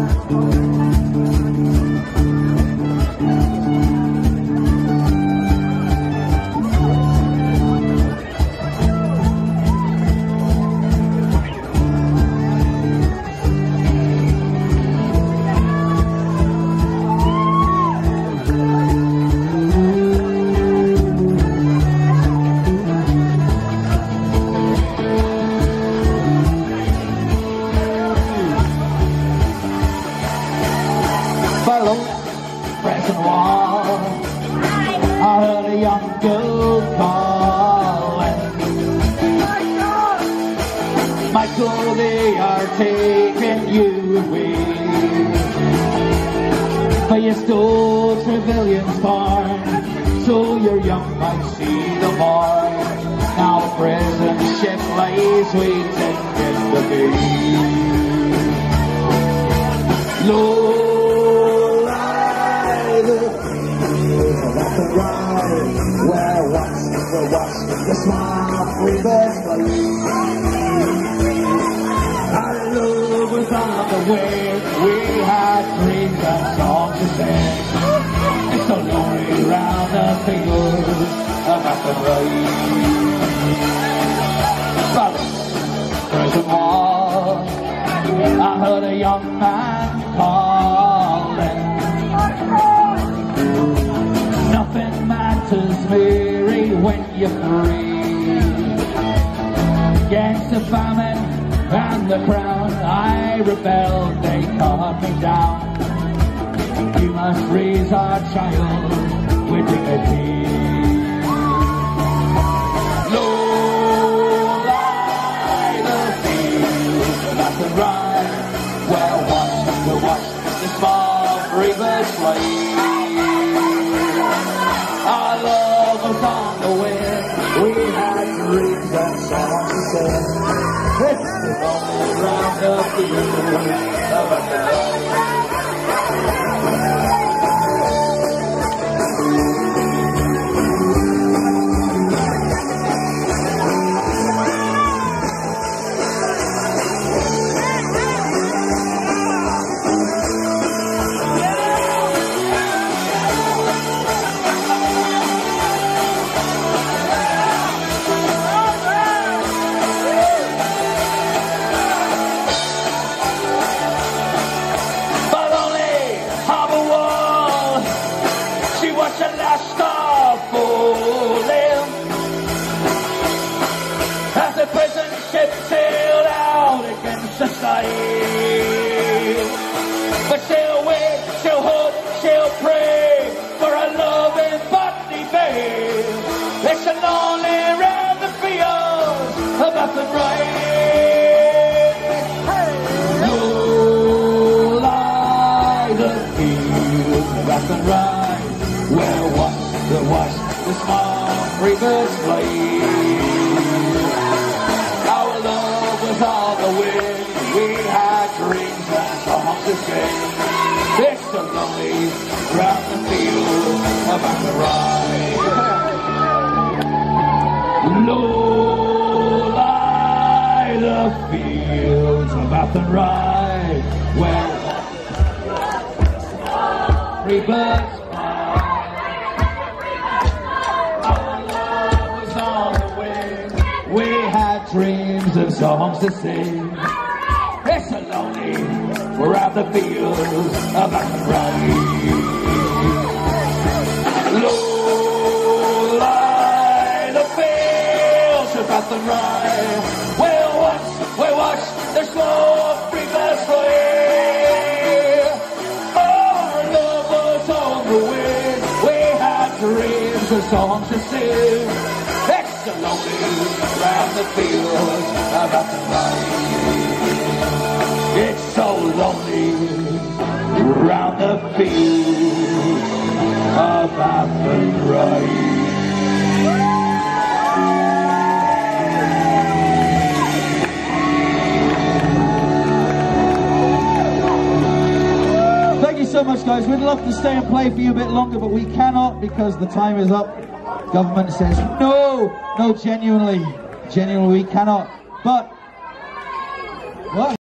Present wall, I heard a young girl calling. Michael, they are taking you away, but you stole Trevelyan's barn, so your young might see the morn. Now the prison ship lies waiting in the bay. Lord, where watch the small rivers flow. Our love was on the way, we had dreams and songs to sing. It's so lonely round the field of Athenry. But there's a wall, I heard a young man calling. Nothing matters, Mary, when you're free. Against the famine and the crown, I rebelled, they cut me down. We must raise our child with dignity. Low lie the fields of Athenry, where watch the small rivers flow. Our love was on the wind, we had dreams and songs to sing. This is all around the field of Athenry. As the prison ship sailed out against the side, but she'll wait, she'll hope, she'll pray for a loving Botany Bay. It's a lonely round the fields of Athenry. Low lie the fields of Athenry, where watch the small rivers play. Our love was on the wind, we had dreams and songs to sing. It's so lonely round the fields of Athenry. Low lie the fields of Athenry, where rivers dreams and songs to sing. It's so lonely, we're out the fields of Athenry. Low lie the fields of Athenry, we'll watch the slow rivers play. Our love was on the wind, we had dreams and songs to sing. It's so lonely round the fields of Athenry. It's so lonely round the fields of Athenry. Thank you so much, guys. We'd love to stay and play for you a bit longer, but we cannot because the time is up. Government says no, genuinely we cannot. But what?